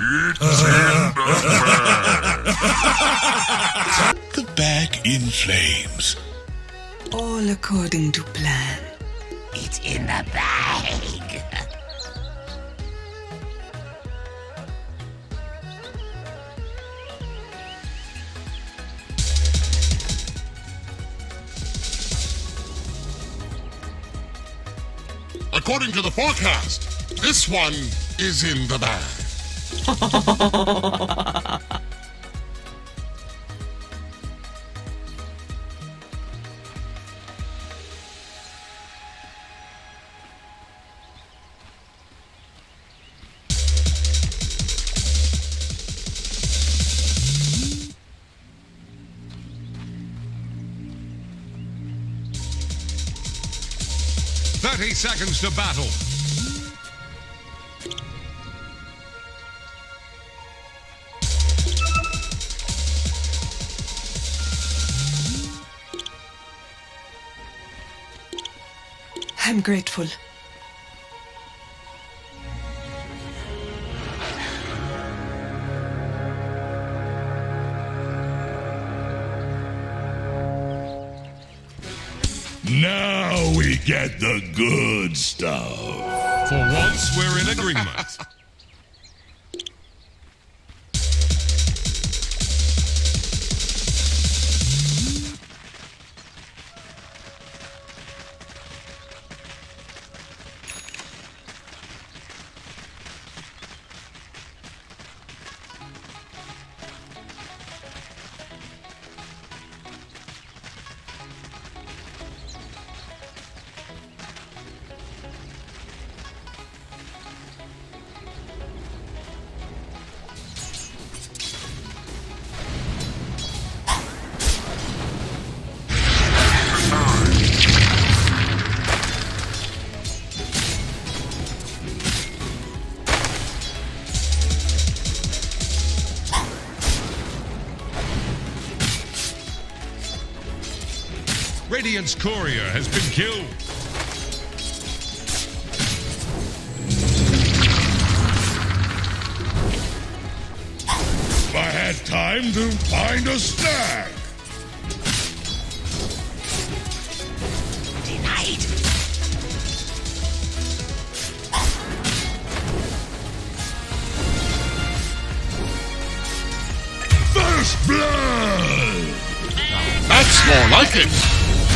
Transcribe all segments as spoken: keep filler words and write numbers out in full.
The bag in flames. All according to plan. It's in the bag. According to the forecast, this one is in the bag. Thirty seconds to battle. I'm grateful. Now we get the good stuff. For once, we're in agreement. Radiant's courier has been killed. If I had time to find a snack. Denied. First blood! That's more like it.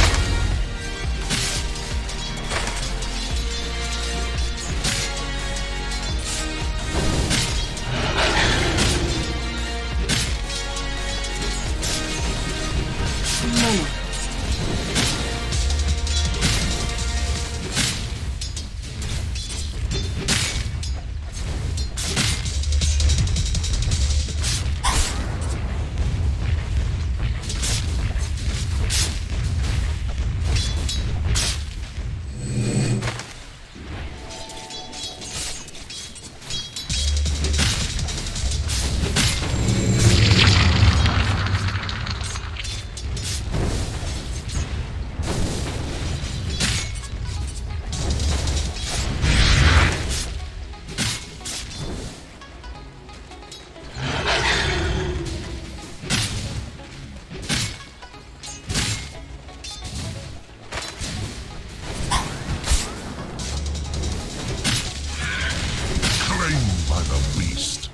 By the beast.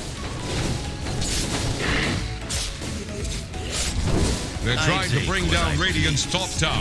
They're trying to bring down Radiant's top tower.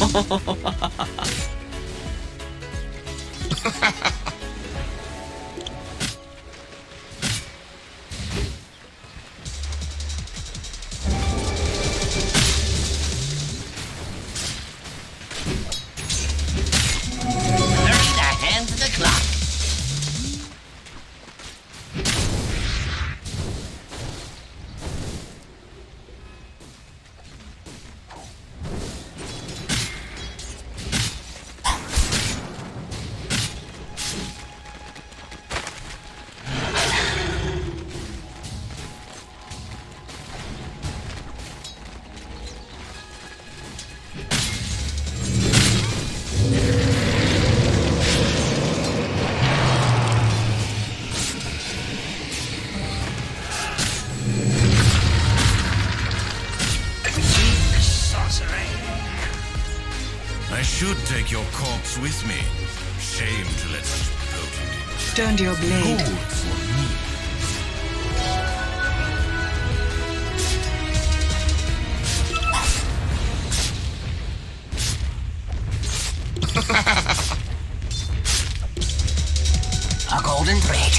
I should take your corpse with me. Shame to let such potent Turned your blade. Good for me. A golden thread.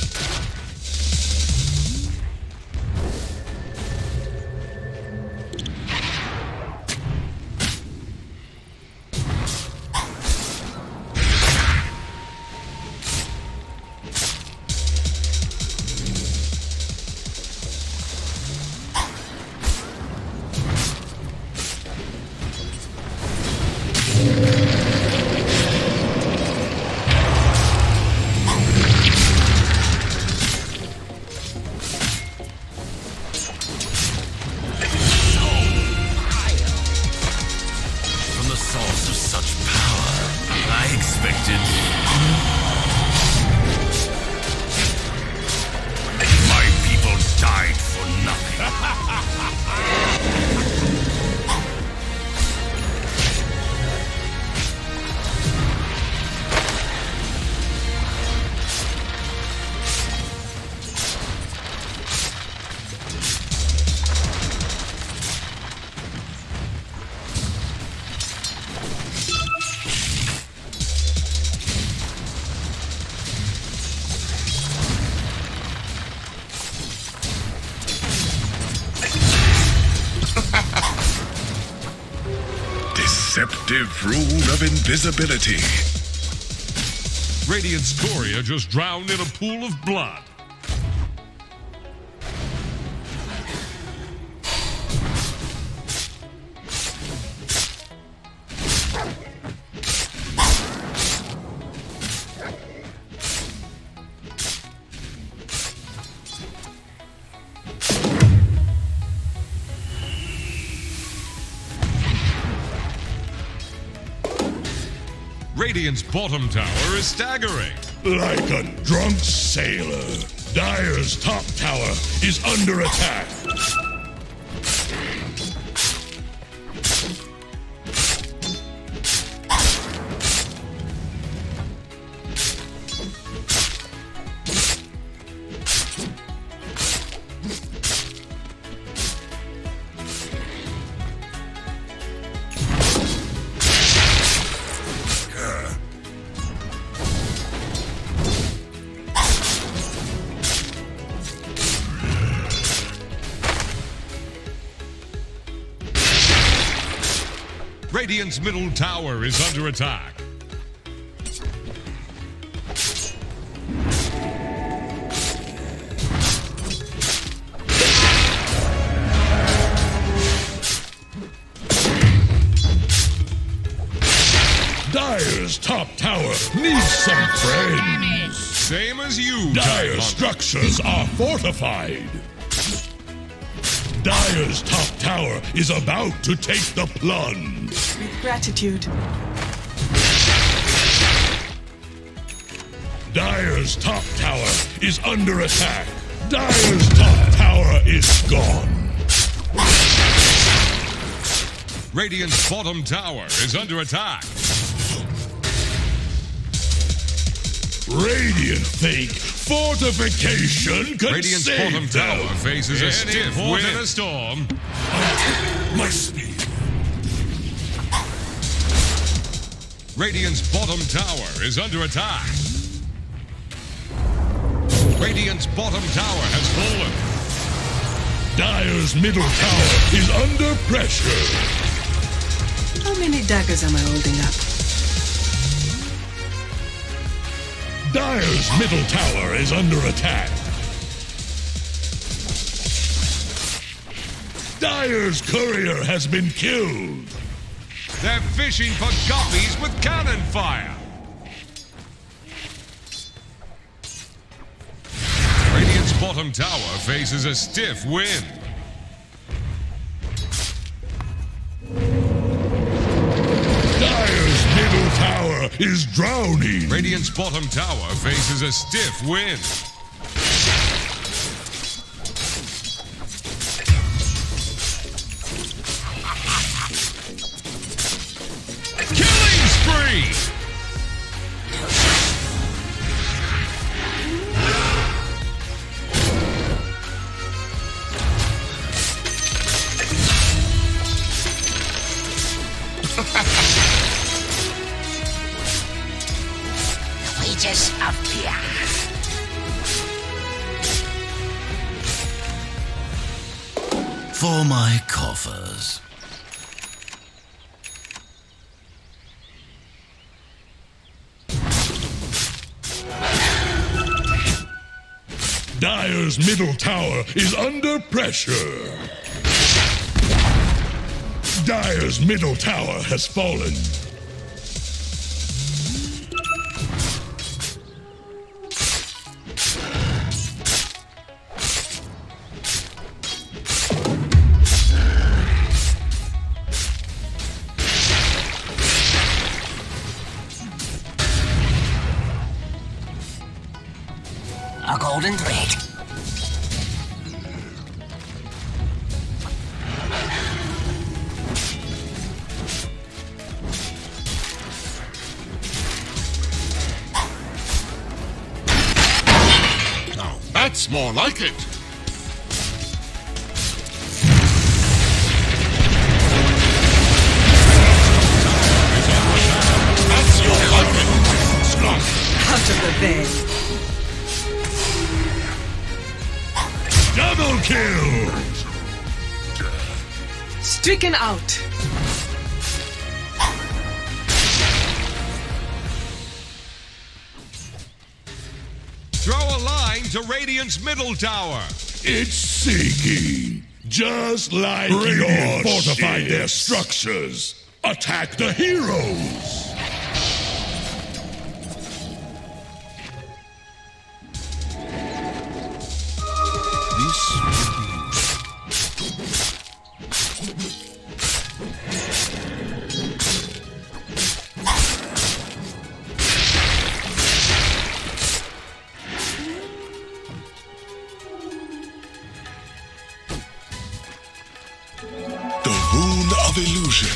Deceptive rule of invisibility. Radiant's courier just drowned in a pool of blood. Radiant's bottom tower is staggering. Like a drunk sailor, Dire's top tower is under attack. Radiant's middle tower is under attack. Dire's top tower needs some friends. Same as you, Dire's structures are fortified. Dire's top tower is about to take the plunge. With gratitude. Dire's top tower is under attack. Dire's top tower is gone. Radiant's bottom tower is under attack. Radiant think fortification can Radiant's save bottom them. tower faces a Any stiff point wind in and a storm. My speed. Radiant's bottom tower is under attack. Radiant's bottom tower has fallen. Dire's middle tower is under pressure. How many daggers am I holding up? Dire's middle tower is under attack. Dire's courier has been killed. They're fishing for guppies with cannon fire. Radiant's bottom tower faces a stiff wind. Dire's middle tower is drowning. Radiant's bottom tower faces a stiff wind. Killing spree! Wages of fear. For my coffers. Dire's middle tower is under pressure. Dire's middle tower has fallen. A golden thread. Now that's more like it. That's more like it. Slug. Out of the bed. Double kill! Stricken out. Throw a line to Radiant's middle tower. It's sinking. Just like Radiant fortified their structures. Attack the heroes! The Rune of Illusion.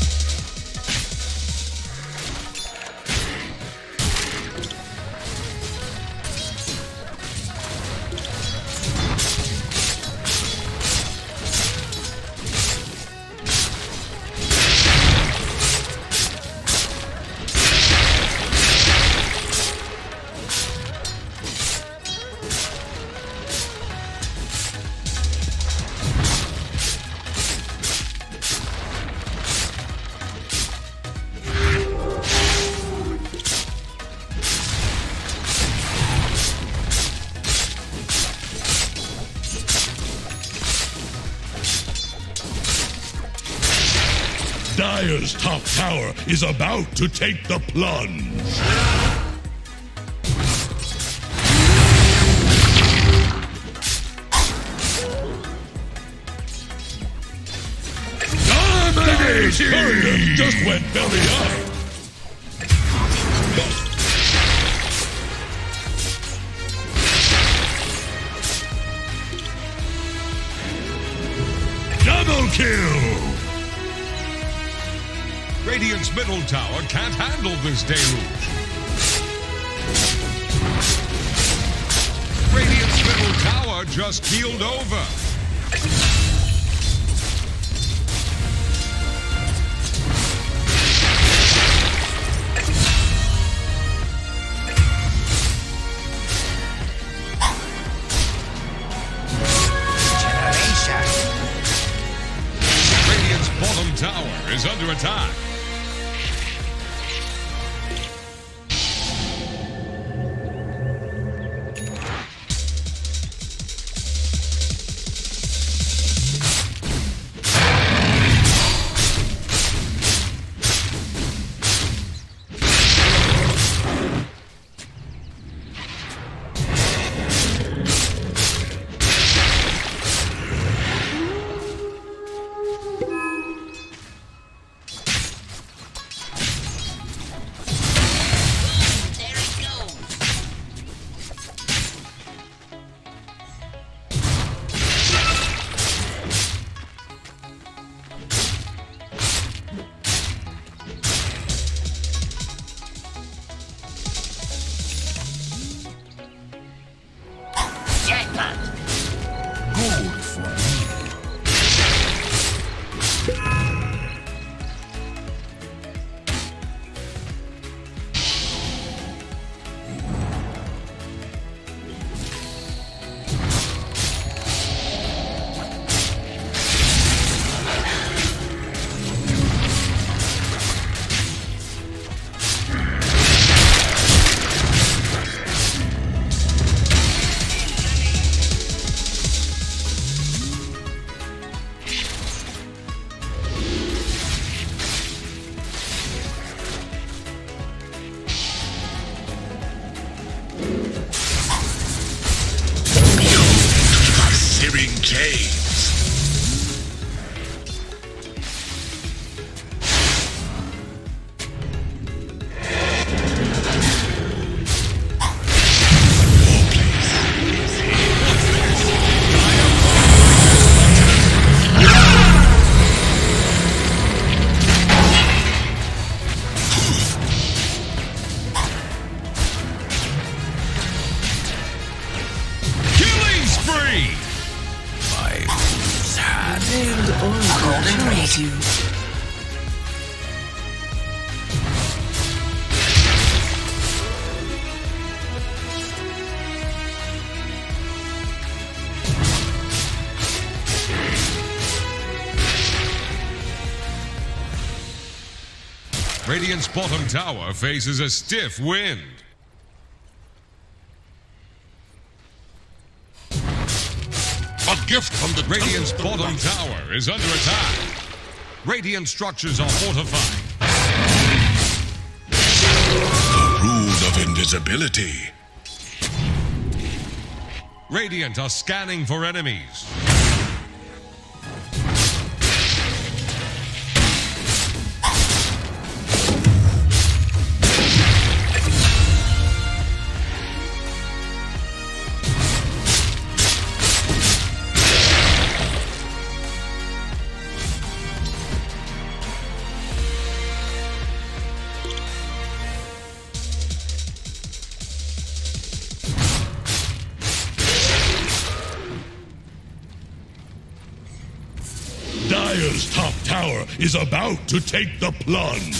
Dire's top tower is about to take the plunge. Domination! Just went belly up. Double kill! Radiant's middle tower can't handle this deluge. Radiant's middle tower just keeled over. attack. You. Radiant's bottom tower faces a stiff wind. A gift from the Radiant's bottom tower is under attack. Radiant structures are fortified. The rule of invisibility. Radiant are scanning for enemies. Dire's top tower is about to take the plunge.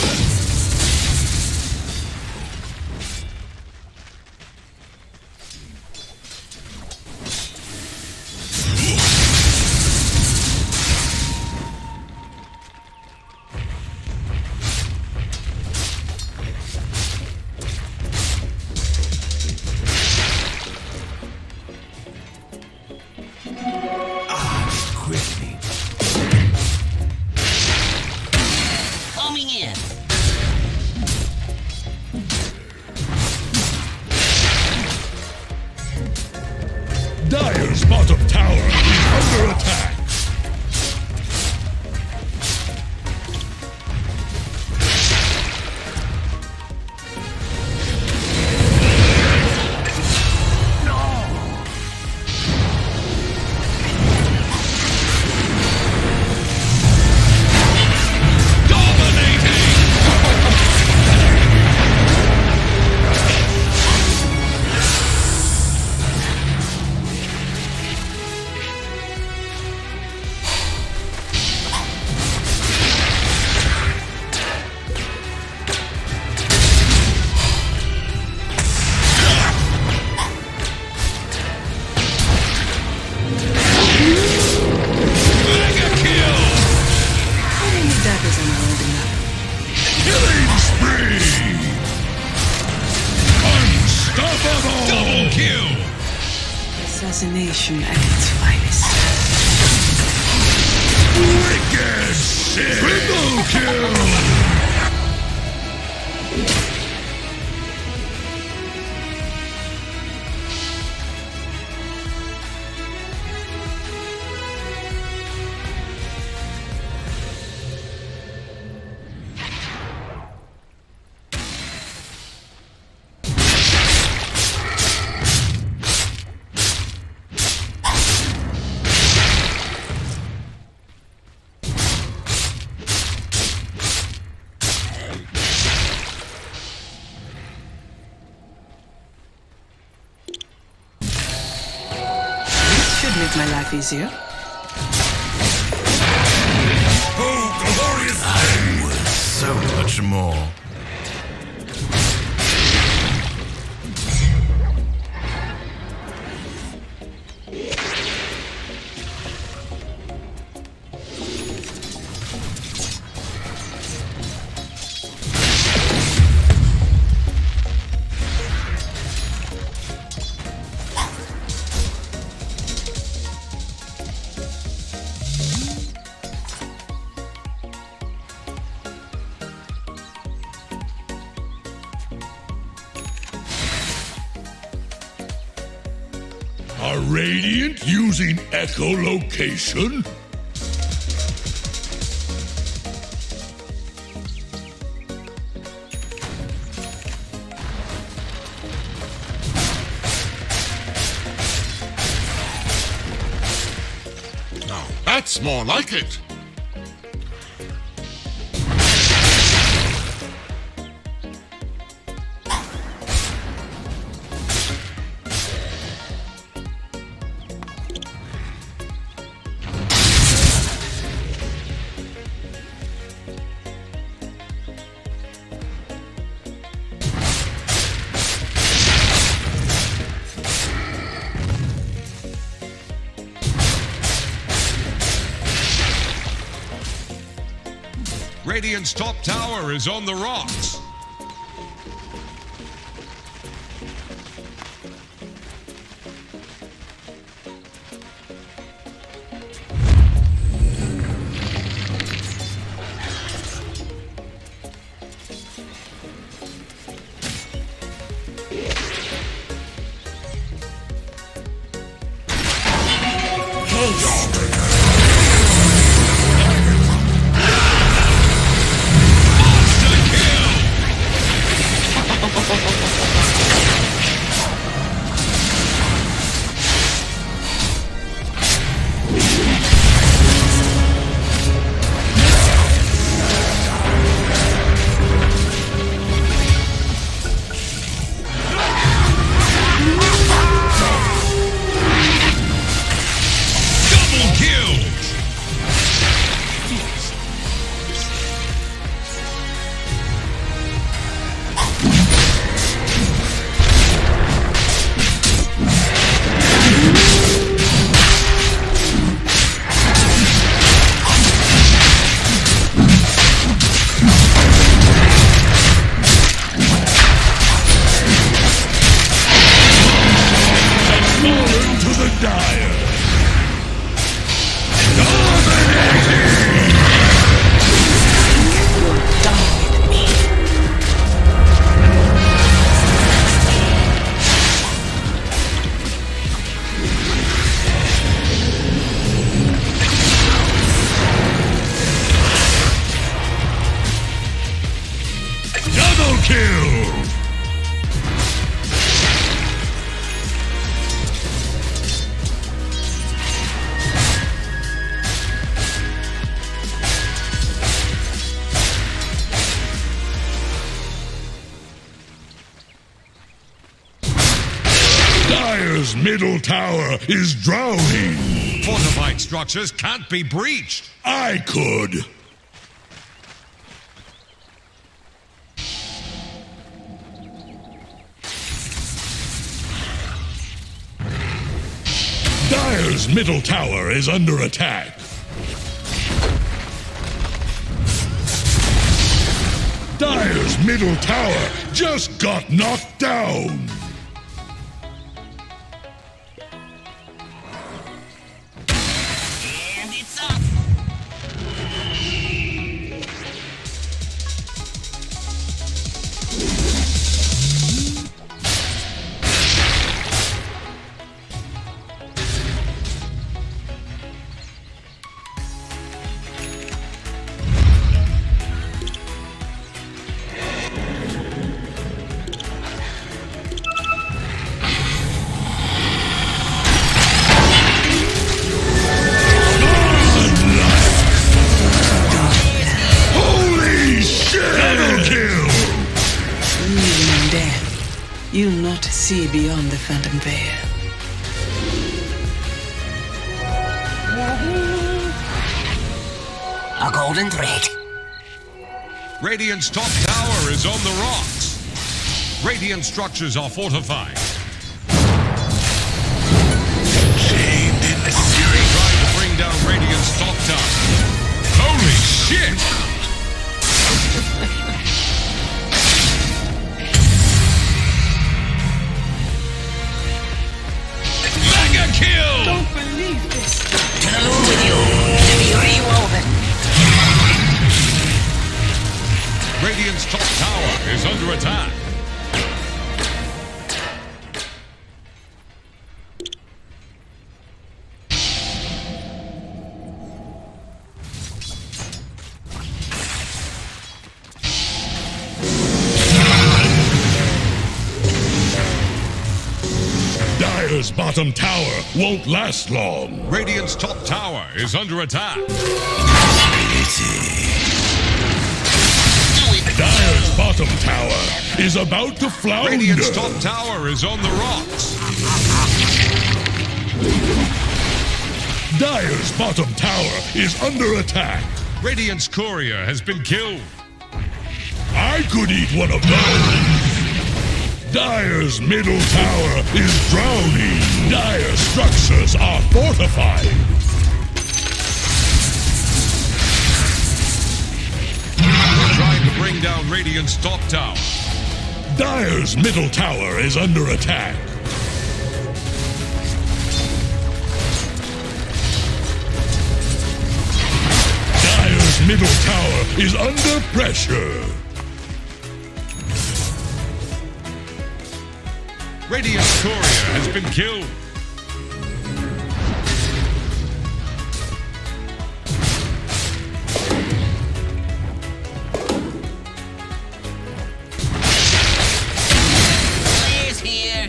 Dire's bottom tower is under attack. Impersonation at its finest. Wicked shit! Triple kill! Make my life easier. Oh, glorious! I was so much more. Are Radiant using echolocation? Now, that's more like it. Radiant's top tower is on the rocks. Dire's middle tower is drowning. Fortified structures can't be breached. I could. Dire's middle tower is under attack. Dire's middle tower just got knocked down. see beyond the Phantom Veil. A golden thread. Radiant's top tower is on the rocks. Radiant structures are fortified. Shamed in the Fury trying to bring down Radiant's top tower. Holy shit! Mega kill! Don't believe this. To the moon with you, to be rewoven. Radiant's top tower is under attack. Dire's bottom tower won't last long. Radiant's top tower is under attack. Dire's bottom tower is about to flounder. Radiant's top tower is on the rocks. Dire's bottom tower is under attack. Radiant's courier has been killed. I could eat one of those. Dire's middle tower is drowning. Dire structures are fortified. They're trying to bring down Radiant's top tower. Dire's middle tower is under attack. Dire's middle tower is under pressure. Radiant's courier has been killed. Players here.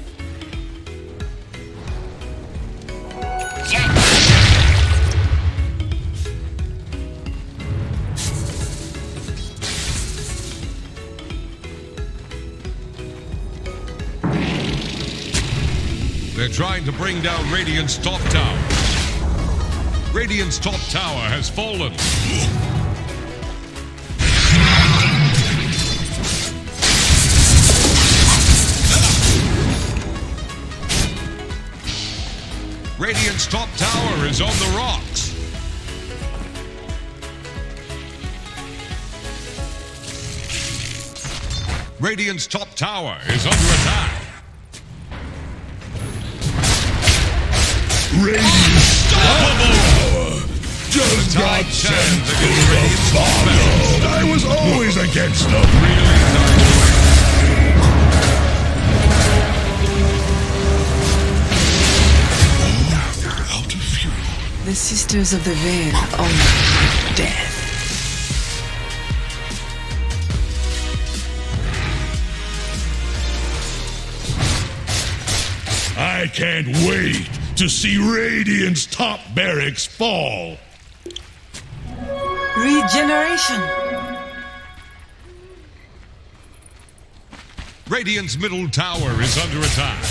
Jack. They're trying to bring down Radiant's top tower. Radiant's top tower has fallen. Radiant's top tower is on the rocks. Radiant's top tower is under attack. Radiant's tower just got Tide sent turns to against the Radiant's bottom. I was always against them. Really Out of fury. The Sisters of the Veil honor death. I can't wait to see Radiant's top barracks fall. Regeneration. Radiant's middle tower is under attack.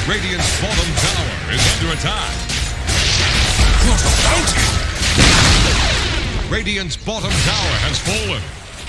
Radiant's bottom tower is under attack. What a bounty! Radiant's bottom tower has fallen.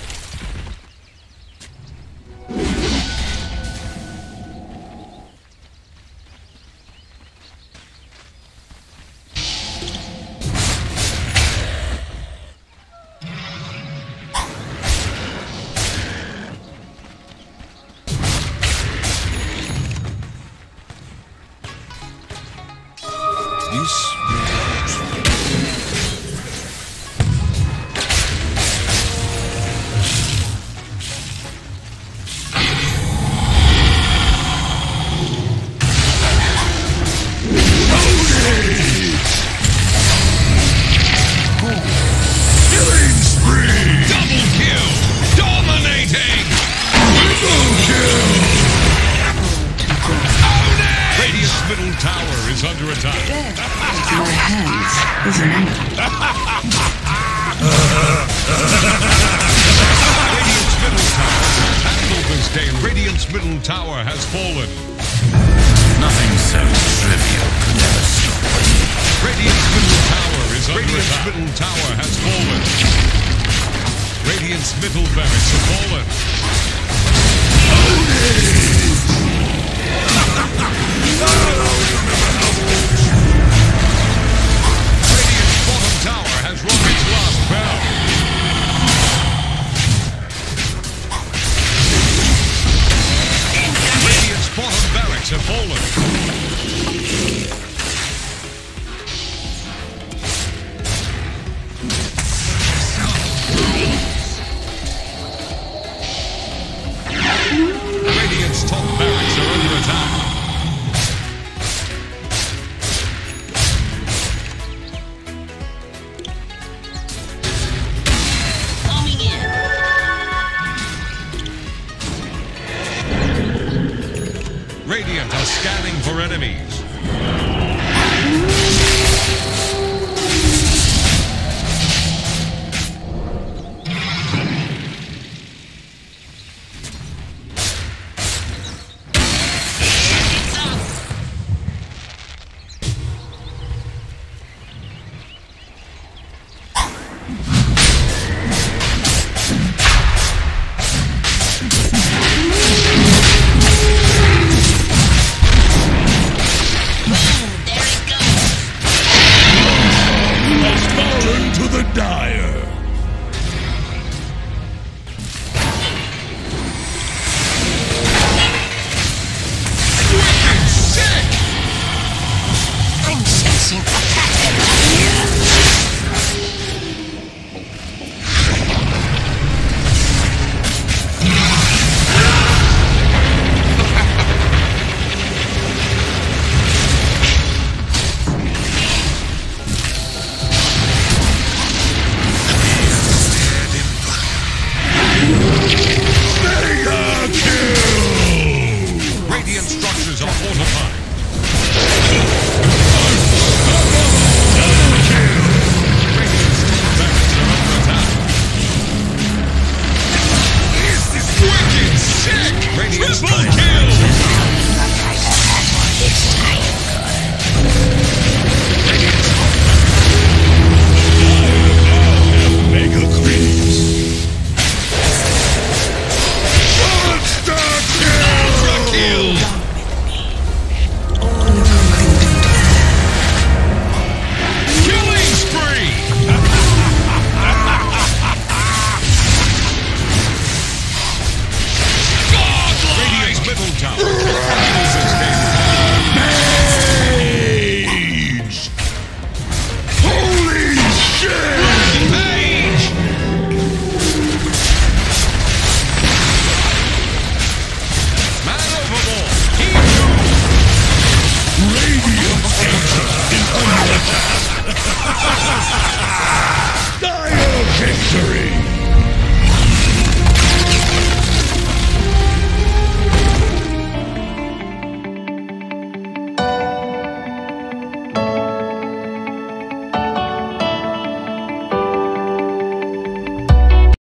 Middle tower has fallen. Nothing so trivial could ever stop me. Radiant's middle tower is under Radiant's attack. Middle tower has fallen. Radiant's middle barracks have fallen. Radiant's bottom tower has rung its last bell. Bottom barracks have fallen. Radiant's top barracks are under attack. Coming in. Radiant are scanning for enemies. Radiant structures are fortified.